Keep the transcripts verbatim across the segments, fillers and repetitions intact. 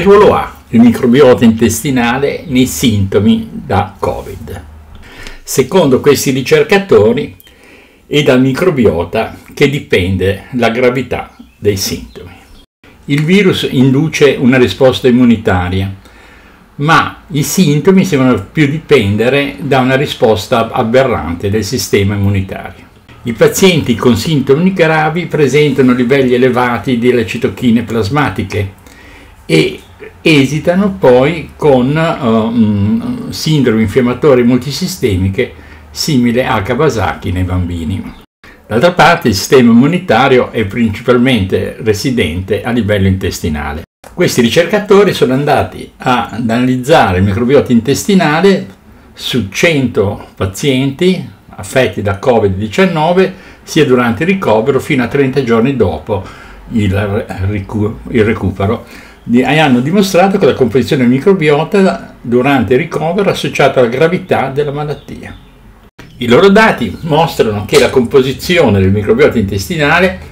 Che ruolo ha il microbiota intestinale nei sintomi da Covid? Secondo questi ricercatori è dal microbiota che dipende la gravità dei sintomi. Il virus induce una risposta immunitaria, ma i sintomi sembrano più dipendere da una risposta aberrante del sistema immunitario. I pazienti con sintomi gravi presentano livelli elevati delle citochine plasmatiche e esitano poi con uh, sindromi infiammatorie multisistemiche simile a Kawasaki nei bambini. D'altra parte il sistema immunitario è principalmente residente a livello intestinale. Questi ricercatori sono andati ad analizzare il microbiota intestinale su cento pazienti affetti da Covid diciannove sia durante il ricovero fino a trenta giorni dopo il, ricu- il recupero e hanno dimostrato che la composizione del microbiota durante il ricovero è associata alla gravità della malattia. I loro dati mostrano che la composizione del microbiota intestinale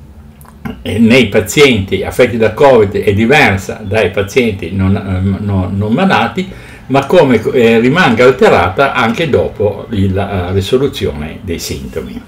nei pazienti affetti da Covid è diversa dai pazienti non, non, non malati, ma come eh, rimanga alterata anche dopo la risoluzione dei sintomi.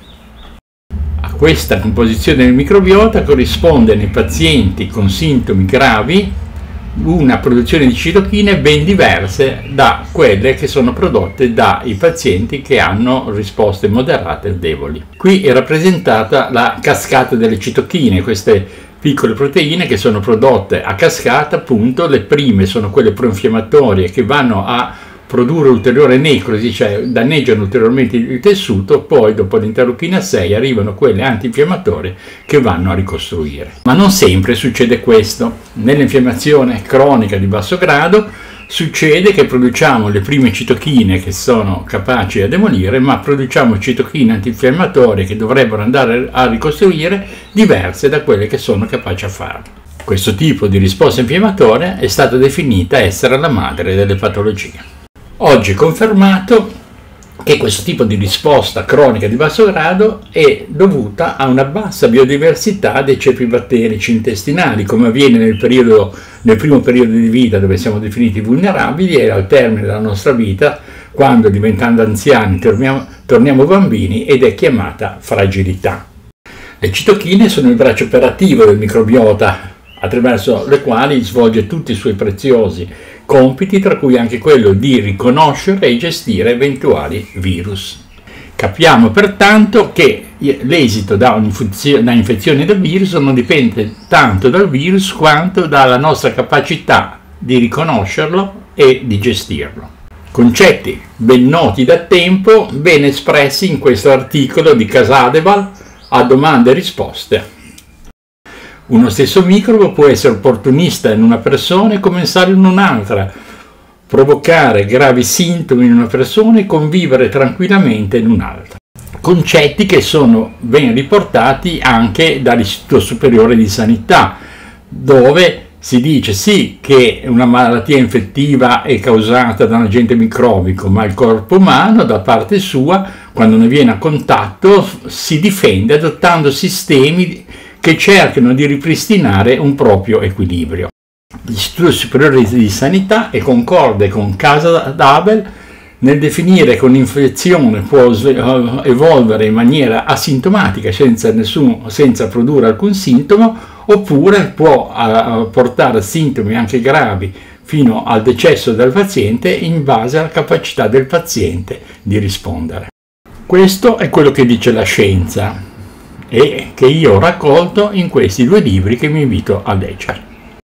A questa composizione del microbiota corrisponde nei pazienti con sintomi gravi una produzione di citochine ben diverse da quelle che sono prodotte dai pazienti che hanno risposte moderate e deboli. Qui è rappresentata la cascata delle citochine, queste piccole proteine che sono prodotte a cascata, appunto. Le prime sono quelle proinfiammatorie che vanno a produrre ulteriore necrosi, cioè danneggiano ulteriormente il tessuto, poi dopo l'interleuchina sei arrivano quelle antinfiammatorie che vanno a ricostruire. Ma non sempre succede questo. Nell'infiammazione cronica di basso grado succede che produciamo le prime citochine che sono capaci a demolire, ma produciamo citochine antinfiammatorie che dovrebbero andare a ricostruire diverse da quelle che sono capaci a farlo. Questo tipo di risposta infiammatoria è stata definita essere la madre delle patologie. Oggi è confermato che questo tipo di risposta cronica di basso grado è dovuta a una bassa biodiversità dei ceppi batterici intestinali, come avviene nel, periodo, nel primo periodo di vita dove siamo definiti vulnerabili e al termine della nostra vita, quando diventando anziani torniamo, torniamo bambini, ed è chiamata fragilità. Le citochine sono il braccio operativo del microbiota, attraverso le quali svolge tutti i suoi preziosi compiti, tra cui anche quello di riconoscere e gestire eventuali virus. Capiamo pertanto che l'esito da infezione da virus non dipende tanto dal virus quanto dalla nostra capacità di riconoscerlo e di gestirlo. Concetti ben noti da tempo, ben espressi in questo articolo di Casadeval a domande e risposte. Uno stesso microbo può essere opportunista in una persona e commensale in un'altra, provocare gravi sintomi in una persona e convivere tranquillamente in un'altra. Concetti che sono ben riportati anche dall'Istituto Superiore di Sanità, dove si dice sì che una malattia infettiva è causata da un agente microbico, ma il corpo umano, da parte sua, quando ne viene a contatto, si difende adottando sistemi che cercano di ripristinare un proprio equilibrio. L'Istituto Superiore di Sanità è concorde con Casadeval nel definire che un'infezione può evolvere in maniera asintomatica, senza, nessun, senza produrre alcun sintomo, oppure può uh, portare a sintomi anche gravi fino al decesso del paziente in base alla capacità del paziente di rispondere. Questo è quello che dice la scienza e che io ho raccolto in questi due libri che vi invito a leggere.